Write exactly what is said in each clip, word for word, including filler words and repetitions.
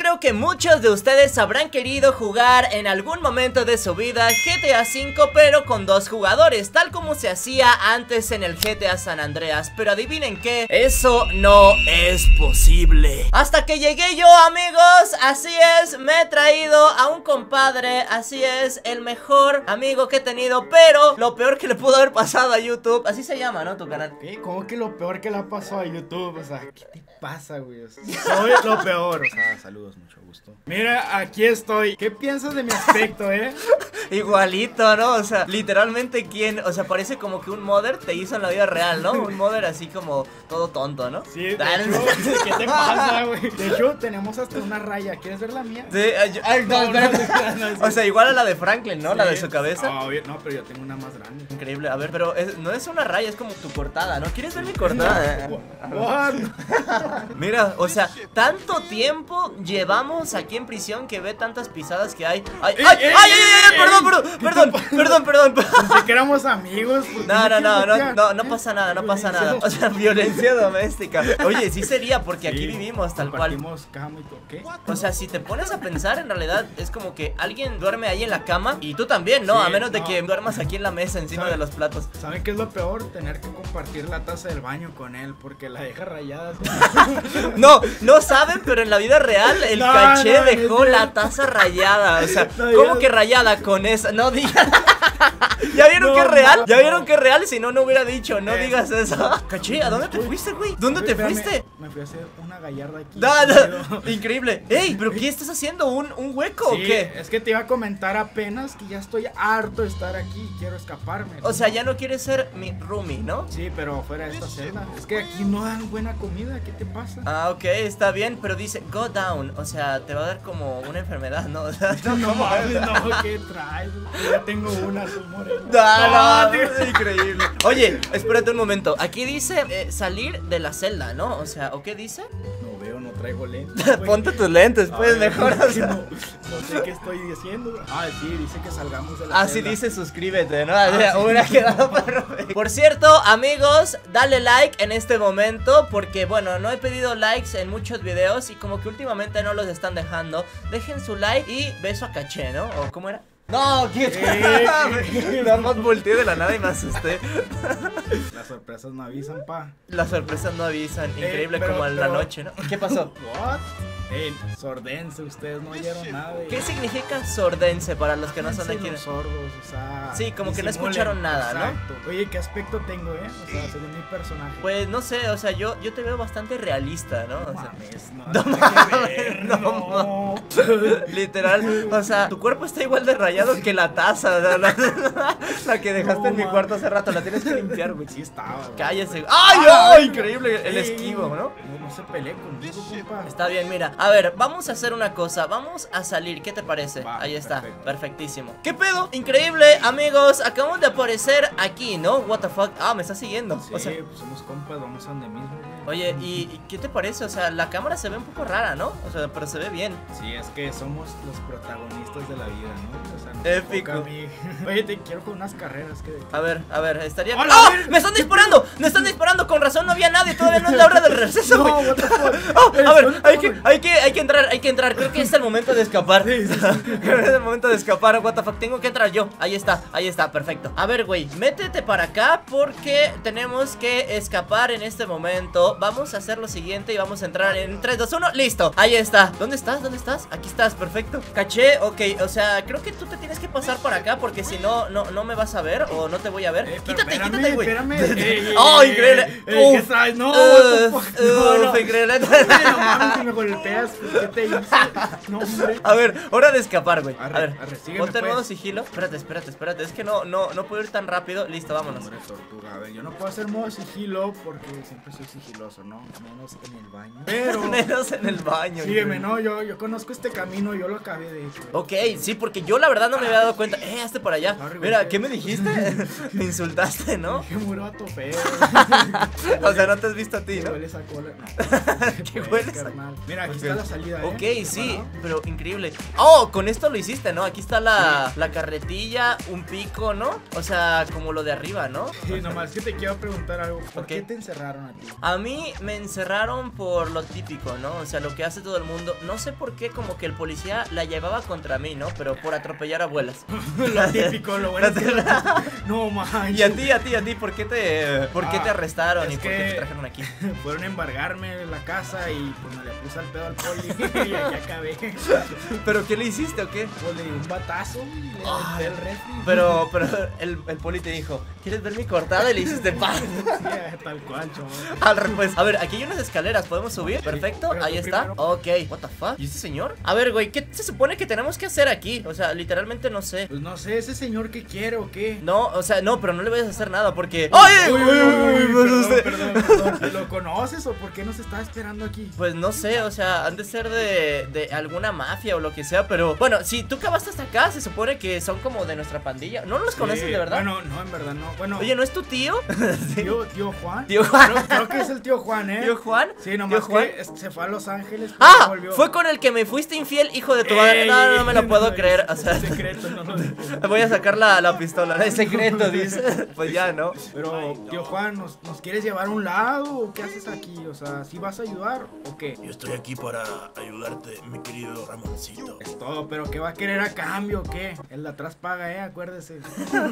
creo que muchos de ustedes habrán querido jugar en algún momento de su vida G T A cinco, pero con dos jugadores, tal como se hacía antes en el G T A San Andreas. Pero adivinen qué, eso no es posible. Hasta que llegué yo, amigos, así es, me he traído a un compadre, así es, el mejor amigo que he tenido, pero lo peor que le pudo haber pasado a YouTube, así se llama, ¿no? Tu canal. ¿Qué? ¿Cómo que lo peor que le ha pasado a YouTube? O sea, ¿qué te pasa, güey? O sea, soy lo peor. O sea, saludos, mucho gusto. Mira, aquí estoy. ¿Qué piensas de mi aspecto, eh? Igualito, ¿no? O sea, literalmente quién, o sea, parece como que un modder te hizo en la vida real, ¿no? Un modder así como todo tonto, ¿no? Sí, de hecho, ¿qué te pasa, güey? De hecho, tenemos hasta una raya. ¿Quieres ver la mía? Sí, yo, ay, no, no, no, no, no, o sea, igual a la de Franklin, ¿no? Sí. La de su cabeza. No, no, pero yo tengo una más grande. Increíble, a ver, pero es, no es una raya, es como tu cortada, ¿no? ¿Quieres ver mi cortada? What? Mira, o sea, tanto tiempo llevamos aquí en prisión que ve tantas pisadas que hay. ¡Ay, ay, ay, ay, ay! Perdón, perdón, perdón, perdón, perdón. Pensé que éramos amigos. No, no, no, no, no, no pasa nada, no pasa nada. O sea, violencia doméstica. Oye, sí sería, porque aquí vivimos tal cual. Cama y todo, ¿qué? O sea, si te pones a pensar, en realidad es como que alguien duerme ahí en la cama y tú también, ¿no? A menos de que duermas aquí en la mesa encima de los platos. ¿Saben qué es lo peor? Tener que compartir la taza del baño con él porque la deja rayada. No, no saben, pero en la vida real el no, caché no, dejó no, la taza rayada. O sea, no, ¿cómo no, que rayada con esa? No digan. ¿Ya vieron no, que es real? No, ¿Ya vieron no. que es real? Si no, no hubiera dicho, no eh, digas eso. Caché, ¿a dónde te fuiste, güey? ¿Dónde te Espérame, fuiste? Me fui a hacer una gallarda aquí. No, no, increíble. Ey, ¿pero qué estás haciendo? ¿Un, un hueco sí, o qué? Es que te iba a comentar apenas que ya estoy harto de estar aquí y quiero escaparme. O sea, ya no quieres ser mi roomie, ¿no? Sí, pero fuera de esta celda. Es que aquí no dan buena comida, ¿qué te pasa? Ah, ok, está bien, pero dice go down, o sea, te va a dar como una enfermedad, ¿no? O sea, no, no, ¿cómo? no, ¿qué traes? Yo ya tengo una, soy moreno. No, no, tío. es increíble. Oye, espérate un momento, aquí dice eh, salir de la celda, ¿no? O sea, ¿o qué dice? No veo, no traigo lentes. Ponte tus lentes, pues, Ay, mejor, o sea. no, no sé qué estoy diciendo. Ah, sí, dice que salgamos de la Ah, celda. sí dice suscríbete, ¿no? Ah, O sea, sí. hubiera quedado perfecto. Por cierto, amigos, dale like en este momento porque, bueno, no he pedido likes en muchos videos y como que últimamente no los están dejando. Dejen su like y beso a caché, ¿no? ¿O cómo era? No, ¿qué? Eh. Nada más volteé de la nada y me asusté. Las sorpresas no avisan, pa. Las sorpresas no avisan, increíble Eh, pero- como en la pero- noche, ¿no? ¿Qué pasó? What? Eh, sordense, ustedes no oyeron nada. de- ¿Qué significa sordense para los que no son de Háganse aquí? los sordos, o sea. Sí, como que no disimulen. escucharon nada, ¿no? Exacto. Oye, ¿qué aspecto tengo, eh? O sea, según mi personaje. Pues no sé, o sea, yo, yo te veo bastante realista, ¿no? O No sea, mames, no. no nada que mames, ver, no no. literal, o sea, tu cuerpo está igual de rayado que la taza, o sea, la, la que dejaste No, en mi man. cuarto hace rato, la tienes que limpiar, güey. Sí estaba, güey. Cállese. ¡Ay, Ah, ay! Increíble el Ey, esquivo, ¿no? No, no se pelee conmigo, compa. Está bien, mira, a ver, vamos a hacer una cosa, vamos a salir, ¿qué te parece? Va, Ahí está, perfecto. perfectísimo. ¿Qué pedo? Increíble, amigos, acabamos de aparecer aquí, ¿no? What the fuck, ah, me está siguiendo. Sí, O sea, pues somos compas, vamos a donde mismo, güey. oye, ¿y, y qué te parece? O sea, la cámara se ve un poco rara, ¿no? O sea, pero se ve bien. Sí, es que somos los protagonistas de la vida, ¿no? O sea, nos Épico. toca a mí. Oye, te quiero con unas carreras que... A ver, a ver, estaría... ¡Hola, ¡Ah! a ver! ¡Me están disparando! ¡Me están disparando! Con razón no había nadie, todavía no es la hora del receso, No, güey. what the fuck. ¡Oh! A ver, ¿Dónde hay estamos, que, hay, que, hay que entrar, hay que entrar. Creo que es el momento de escapar. Sí, sí, sí. Creo que es el momento de escapar. What the fuck, tengo que entrar yo. Ahí está, ahí está, perfecto. A ver, güey, métete para acá porque tenemos que escapar en este momento. Vamos a hacer lo siguiente y vamos a entrar en tres, dos, uno, listo. Ahí está. ¿Dónde estás? ¿Dónde estás? Aquí estás, perfecto. Caché, ok, o sea, creo que tú te tienes que pasar para acá porque si no, no, no me vas a ver o no te voy a ver. Eh, pero Quítate, espérame, quítate, güey. espérame. Ey, ey, ¡Oh, ey, increíble! ey, ey, ¿qué Uf, traes? No, uf, what the fuck, no, uf, no. increíble. No mames, si me golpeas, ¿qué te hice? No, hombre. A ver, hora de escapar, güey. A Arre, ver, arre, sígueme, ponte en pues. modo sigilo. Espérate, espérate, espérate. Es que no, no, no puedo ir tan rápido. Listo, vámonos. Hombre, tortuga, a ver, yo no puedo hacer modo sigilo porque siempre soy sigiloso, ¿no? Menos en el baño. Pero... Menos en el baño. sígueme, increíble. no, yo, yo conozco este camino, yo lo acabé de hecho. Ok, sí, porque yo la verdad no me había dado cuenta. Eh, hazte por allá. Sorry, Mira, güey. ¿qué me dijiste? Me insultaste, ¿no? Dije muro a tu feo. O sea, no te has visto a ti, ¿Qué ¿no? huele esa cola? No. ¿Qué Pues, hueles a- carnal. Mira, aquí Ok. está la salida, ¿eh? Ok, sí, ¿No? pero increíble. Oh, con esto lo hiciste, ¿no? Aquí está la, la carretilla, un pico, ¿no? O sea, como lo de arriba, ¿no? Sí, nomás que te quiero preguntar algo. ¿Por Ok. qué te encerraron a ti? A mí mí me encerraron por lo típico, ¿no? O sea, lo que hace todo el mundo. No sé por qué, como que el policía la llevaba contra mí, ¿no? Pero por atropellar abuelas. Lo típico, lo bueno es que lo... No manches. Y a ti, a ti, a ti, ¿por qué te, por qué Ah, te arrestaron es y por qué que- te trajeron aquí? Fueron a embargarme la casa y pues me le puse al pedo al poli y aquí acabé. ¿Pero qué le hiciste o qué? Pues le di un batazo y le Ay, aventé el refri. Pero, pero el, el poli te dijo, ¿quieres ver mi cortada? Y le hiciste pan. Sí, tal cual, chaval. Al re- pues, a ver, aquí hay unas escaleras, ¿podemos subir? Perfecto, pero ahí tú está. primero. Ok, what the fuck, ¿y este señor? A ver, güey, ¿qué se supone que tenemos que hacer aquí? O sea, literalmente no sé. Pues no sé, ese señor que quiere o qué. No, o sea, no, pero no le vayas a hacer nada porque... ¡Ay! Uy, uy, uy, uy, me perdón, asusté. perdón, perdón. ¿Lo conoces o por qué nos está esperando aquí? Pues no sé, o sea, han de ser de, de alguna mafia o lo que sea, pero bueno, si tú acabaste hasta acá, se supone que son como de nuestra pandilla. ¿No los conoces Sí, de verdad? Bueno, no, en verdad no. Bueno, Oye, ¿no es tu tío? Sí. tío, tío Juan. Tío Juan. Creo, creo que es el tío Juan, ¿eh? ¿Tío Juan? Sí, nomás ¿Tío Juan? que es- se fue a Los Ángeles. pero ¡Ah! volvió. Fue con el que me fuiste infiel, hijo de tu madre. No, no, no me lo puedo creer. O sea, Es secreto, no lo digo. voy a sacar la, la pistola. Es secreto, dice. Pues ya, ¿no? Pero, tío Juan, ¿nos, ¿nos quieres llevar a un lado o qué haces aquí? O sea, ¿sí vas a ayudar o qué? Yo estoy aquí para ayudarte, mi querido Ramoncito. Es todo, pero ¿qué va a querer a cambio o qué? El de atrás paga, ¿eh? Acuérdese.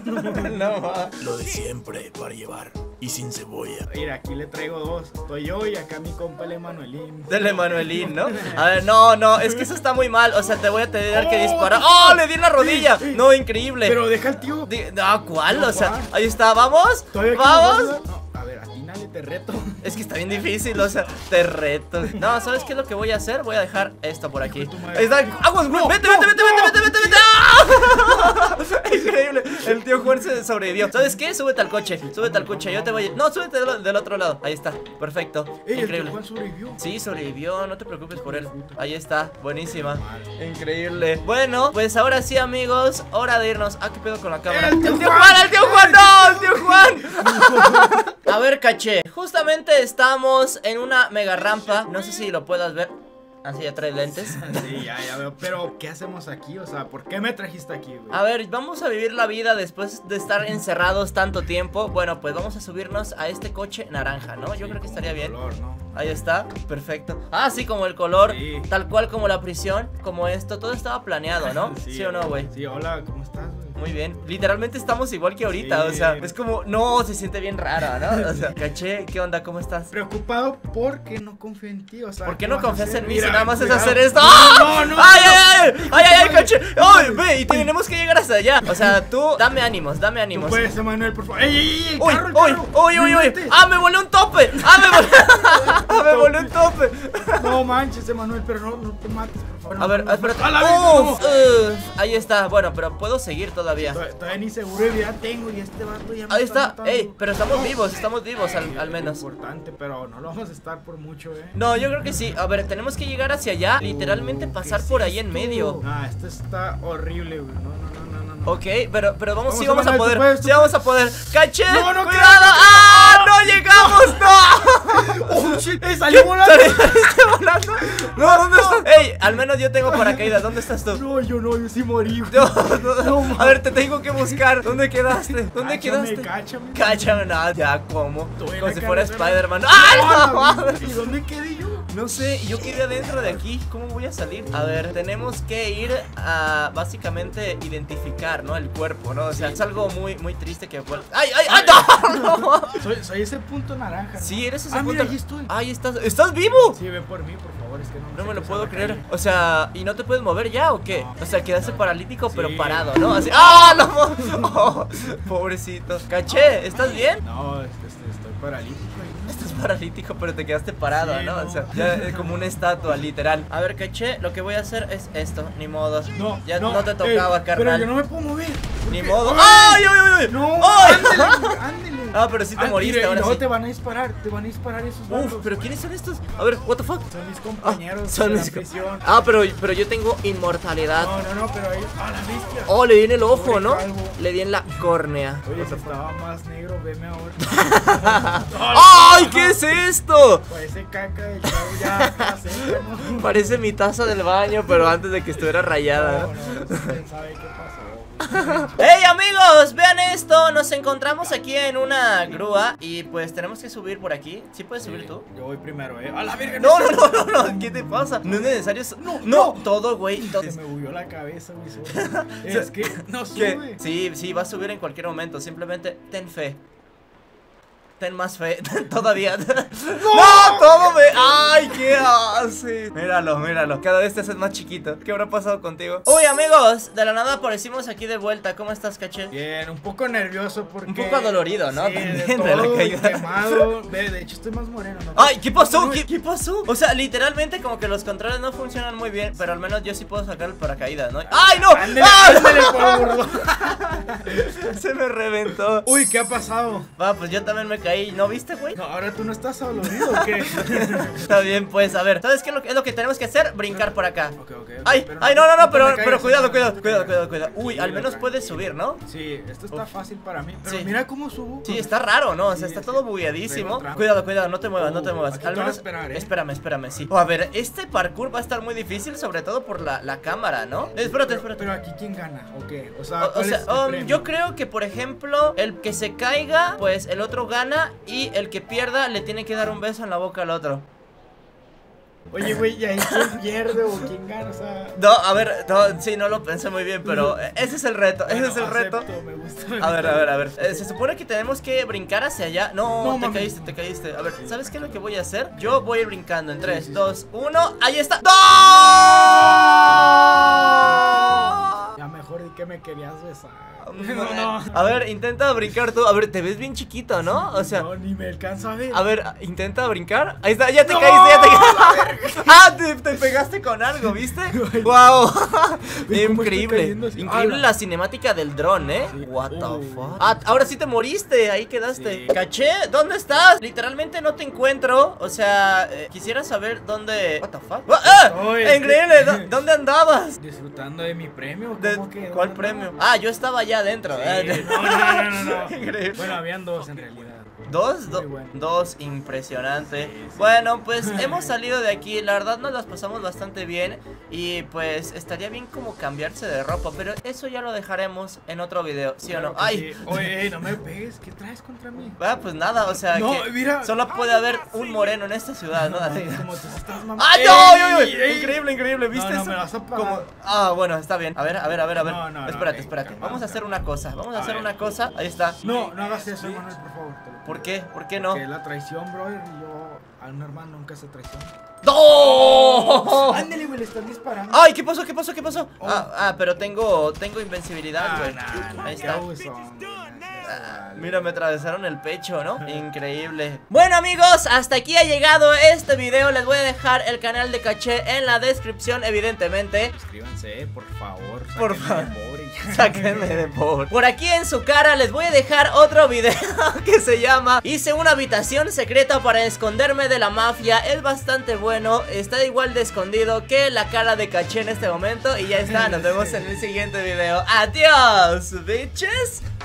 No, va. Lo de siempre para llevar y sin cebolla. Mira, aquí le traigo dos. Estoy yo y acá mi compa el Emanuelín. Del Emanuelín, ¿no? A ver, no, no, es que eso está muy mal. O sea, te voy a tener que Oh, disparar. sí. ¡Oh! Le di en la rodilla. Sí, sí. No, increíble. Pero deja al tío. Di- No, ¿cuál? No, O sea, Juan. ahí está, vamos. ¿Todavía aquí nos vas a Vamos. ayudar? No, a ver, atínale, te reto. Es que está bien difícil, o sea, te reto. No, ¿sabes qué es lo que voy a hacer? Voy a dejar esto por aquí. Hijo de tu madre. Ahí está. ¡Aguas! No, ¡Vete, no, vete, vete, no. vete, vete, vete, vete! ¡Ah! Increíble. El tío Juan se sobrevivió. ¿Sabes qué? Súbete al coche. Súbete al coche. Yo te voy. No, súbete del, del otro lado. Ahí está. Perfecto. Ey, el tío Increíble. Juan sobrevivió. Sí, sobrevivió, no te preocupes por él. Ahí está, buenísima. Increíble. Bueno, pues ahora sí, amigos, hora de irnos. Ah, ¿qué pedo con la cámara? ¡El tío ¡El tío Juan! Juan! ¡El tío Juan! ¡No! ¡El tío Juan! A ver, caché. Justamente estamos en una mega rampa. No sé si lo puedas ver. Así ya trae lentes. Sí, ya, ya veo. Pero, ¿qué hacemos aquí? O sea, ¿por qué me trajiste aquí, güey? A ver, vamos a vivir la vida después de estar encerrados tanto tiempo. Bueno, pues vamos a subirnos a este coche naranja, ¿no? Yo Sí, creo que como estaría bien. color, ¿no? Ahí está, perfecto. Ah, sí, como el color, Sí. tal cual como la prisión, como esto, todo estaba planeado, ¿no? ¿Sí, o no, güey? Sí, hola, ¿cómo estás, güey? Muy bien. Literalmente estamos igual que ahorita, Sí. o sea, es como, no, se siente bien rara, ¿no? O sea, caché, ¿qué onda? ¿Cómo estás? Preocupado porque no confío en ti, o sea. ¿Por qué ¿qué no vas a confías hacer? en mí Mira, si nada más es cuidado. hacer esto? No, ¡Ah! no, no. ¡Ay, no. ay, ay! ¡Ay, ay, ay, caché! ¡Ay, ve! Y tenemos que llegar hasta allá. O sea, tú, dame ánimos, dame Tú ánimos. puedes, Emanuel, por favor. ¡Ey, ey, ey! el ¡Uy, carro, el uy, carro! uy, uy, No uy! inventes. ¡Ah, me volé un tope! ¡Ah, me volé! ¡Ah, me volé un tope! No manches, Emanuel, pero no, no te mates, por favor. A ver, No, no, espérate. ¡A la vez, no! Uf, uf, ahí está. Bueno, pero puedo seguir todavía. Todavía, todavía ni seguridad tengo y este vato ya me Ahí está está. matando. Ey, pero estamos No. vivos, estamos vivos al, Sí, al es menos. importante, pero no lo vamos a estar por mucho, eh. No, yo creo que sí. A ver, tenemos que llegar hacia allá. Literalmente ¿Qué pasar es por ahí en esto? medio. Ah, esto está horrible, güey. No, no, no, no, no, no. Ok, pero, pero vamos, Vamos, sí vamos a Emanuel, tú poder. puedes, tú Sí vamos a poder. ¡Caché! No, no, ¡Cuidado! creo, no, ¡Ah! ¡No llegamos! ¡No! ¡Oh, shit! ¡Eh, salió volando! ¿Saliste volando? No, ¿dónde estás? Ey, al menos yo tengo paracaídas. ¿Dónde estás tú? No, yo no, yo sí morí. güey. No, no, No, man. a ver, te tengo que buscar. ¿Dónde quedaste? ¿Dónde Cáchame, quedaste? cáchame. Cáchame, nada, ya como. Estoy en Como la si fuera carretera. Spider-Man. ¡Ay, no! la mames! ¿Y dónde quedé yo? No sé, yo quedé adentro de aquí. ¿Cómo voy a salir? A ver, tenemos que ir a básicamente identificar, ¿no? El cuerpo, ¿no? O sea, es algo muy, muy triste que. ¡Ay, ay, ay! ¡No! no! Soy, soy ese punto naranja, ¿no? Sí, eres ese Ah, mira, punto- ahí estoy. Ahí estás. ¿Estás vivo? Sí, ven por mí, por favor, es que no No sé me lo cruzar puedo la creer. calle. O sea, ¿y no te puedes mover ya o qué? No. O sea, quedaste paralítico pero Sí. parado, ¿no? Así. ¡Ah, no! Oh, pobrecito. Caché, ¿estás bien? No, es que estoy, estoy paralítico. ahí. Estás paralítico, pero te quedaste parado, Sí, ¿no? no. O sea, ya es como una estatua, literal. A ver, caché, lo que voy a hacer es esto, ni modo. No, ya no, no, te tocaba, eh, carnal. Pero yo no me puedo mover. ¿Por Ni qué? modo. ¡Ay! ¡Ay, ay, ay! No, ¡Ay! ándele, ándele. Ah, pero sí te Ah, moriste, mire, ahora y luego sí. te van a disparar, te van a disparar esos Uf, vatos. pero ¿quiénes son estos? A ver, what the fuck. Son mis Ah, compañeros son de mis la prisión. Ah, pero, pero yo tengo inmortalidad. No, no, no, pero ahí. ¡Ah, la bestia! Oh, le di en el ojo, Pobre ¿no? calvo. Le di en la córnea. Oye, si estaba más negro, veme ahora. ¡Ay, qué es esto! Parece caca de chavo ya. ya sé, ¿no? Parece mi taza del baño, pero antes de que estuviera rayada, No, ¿no? no, no sé quién sabe qué pasó. ¡Hey amigos! Vean esto, nos encontramos aquí en una grúa y pues tenemos que subir por aquí. ¿Sí puedes subir tú? Yo voy primero, eh. ¡A la virgen! No, no, no, no, no, ¿qué te pasa? No es necesario. No, no, todo, güey. Todo. Se me huyó la cabeza, güey. Es que no ¿Qué? sube. Sí, sí, va a subir en cualquier momento. Simplemente ten fe. Ten más fe, todavía. ¡No! ¡No! ¡Todo me! ¡Ay! ¿Qué hace? Míralo, míralo. Cada vez te haces más chiquito. ¿Qué habrá pasado contigo? Uy, amigos, de la nada aparecimos aquí de vuelta. ¿Cómo estás, Caché? Bien, un poco nervioso porque... Un poco adolorido, ¿no? Sí, También de, todo, de la caída. quemado. De, de hecho, estoy más moreno, ¿no? ¡Ay! ¿Qué pasó? ¿Qué, ¿Qué pasó? O sea, literalmente como que los controles no funcionan muy bien, pero al menos yo sí puedo sacar el paracaídas, ¿no? ¡Ay, no! Ándale, ¡Ah! ándale, por burro. Se me reventó. Uy, ¿qué ha pasado? Va, pues yo también me caí. ¿No viste, güey? No, ahora tú no estás dolorido, ¿o qué? Está bien, pues, a ver, ¿sabes qué es lo que, es lo que tenemos que hacer? Brincar por acá. Ok, ok, ok. Ay, Pero ay, no, no, no, te pero, me caigas, pero cuidado, no, cuidado, no, cuidado, no, cuidado, cuidado. Uy, Sí, al menos tranquilo. puedes subir, ¿no? Sí, esto está Uf. fácil para mí, pero Sí. mira cómo subo. Sí, está raro, ¿no? O sea, Sí, está sí. todo bugueadísimo. Tengo trampa. Cuidado, cuidado, no te muevas, no te Uh, muevas. aquí Al te voy a menos, esperar, ¿eh? espérame, espérame, sí. Oh, a ver, este parkour va a estar muy difícil, sobre todo por la, la cámara, ¿no? Eh, espérate, Pero, espérate. pero aquí, ¿quién gana? ¿O qué? O sea, O, o ¿cuál sea, es el um, premio? yo creo que, por ejemplo, el que se caiga, pues el otro gana. Y el que pierda le tiene que dar un beso en la boca al otro. Oye, güey, ¿y ahí quién pierde o quién gana? O sea... No, a ver, no, sí, no lo pensé muy bien, pero eh, ese es el reto, ese Bueno, es el reto. acepto, me gusta, me A ver, gusta. a ver, a ver. Eh, se supone que tenemos que brincar hacia allá. No, No, te mami. caíste, te caíste. A ver, ¿sabes qué es lo que voy a hacer? Yo voy a ir brincando en tres, sí, sí. dos, uno. ¡Ahí está! ¡No! Ya mejor di que me querías besar. No, No, A ver, intenta brincar tú. A ver, te ves bien chiquito, ¿no? O sea, no, ni me alcanzo a ver. a ver, intenta brincar. Ahí está, ya te No, caíste, ya te caíste. Ah, te, te pegaste con algo, ¿viste? Güey. Wow. Ve cómo estoy Increíble. cayendo así. Increíble Ah, la cinemática del dron, ¿eh? Sí. What the Oh. fuck. Ah, ahora sí te moriste, ahí quedaste. Sí. Caché, ¿dónde estás? Literalmente no te encuentro. O sea, eh, quisiera saber dónde. What the fuck. ¡Ah! Estoy, Increíble. estoy- ¿Dó- ¿Dónde andabas? Disfrutando de mi premio. De- ¿Cómo que? ¿Cuál ¿Dónde premio? andaba? Ah, yo estaba allá adentro. Sí, ¿eh? no, no, no, no, no. Increíble. Bueno, habían dos en realidad. Dos, do- Muy bueno. dos, impresionante. Sí, sí. Bueno, pues hemos salido de aquí. La verdad nos las pasamos bastante bien. Y pues estaría bien como cambiarse de ropa. Pero eso ya lo dejaremos en otro video, ¿sí o no? Claro que Ay, sí. Oye, ey, no me pegues. ¿Qué traes contra mí? ah, pues nada, o sea No, que mira. solo puede haber un moreno en esta ciudad, ¿no? Así. Como te estás mamando. ¡Ah, no! Uy, uy, uy! Increíble, increíble, ¿viste No, no, eso? me vas a pagar. Como- Ah, bueno, está bien. A ver, a ver, a ver, a ver. No, no, no, espérate, ey, espérate. calma, Vamos a hacer calma. una cosa. Vamos a A hacer ver. una cosa. Ahí está. No, no hagas eso, Manuel, por favor. te lo pido. ¿Por qué? ¿Por qué no? Que la traición, brother, y yo a un hermano nunca se traiciona. ¡No! Ándale, güey, le están disparando. ¡Ay! ¿Qué pasó? ¿Qué pasó? ¿Qué pasó? Oh. Ah, ah, pero tengo tengo invencibilidad, güey. no, Ahí qué está. abusón, güey, Ah, vale. mira, me atravesaron el pecho, ¿no? Increíble. Bueno, amigos, hasta aquí ha llegado este video. Les voy a dejar el canal de Caché en la descripción, evidentemente. Suscríbanse, por favor. Por sáquenme favor. de pobre y ya. Sáquenme de por. Por aquí en su cara les voy a dejar otro video que se llama Hice una habitación secreta para esconderme de la mafia. Es bastante bueno, está igual de escondido que la cara de Caché en este momento. Y ya está, nos vemos en el siguiente video. Adiós, bitches.